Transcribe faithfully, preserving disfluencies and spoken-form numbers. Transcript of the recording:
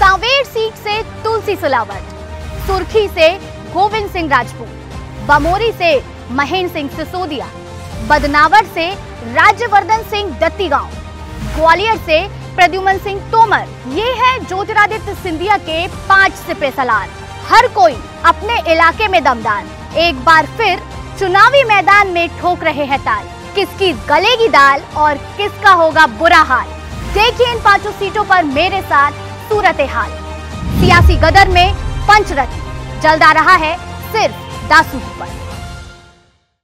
Sanwer seat से तुलसी सिलावट, सुर्खी से गोविंद सिंह राजपूत, बमोरी से महेंद्र सिंह सिसोदिया, बदनावर से राज्यवर्धन सिंह दत्तीगांव, ग्वालियर से प्रद्युमन सिंह तोमर। ये है ज्योतिरादित्य सिंधिया के पांच सिपह सलार। हर कोई अपने इलाके में दमदार। एक बार फिर चुनावी मैदान में ठोक रहे हैं ताल। किसकी गलेगी दाल और किसका होगा बुरा हाल, देखिए इन पांचों सीटों पर मेरे साथ सूरत हाल। सियासी गदर में पंचरत्न जल्द आ रहा है सिर्फ दासू पर।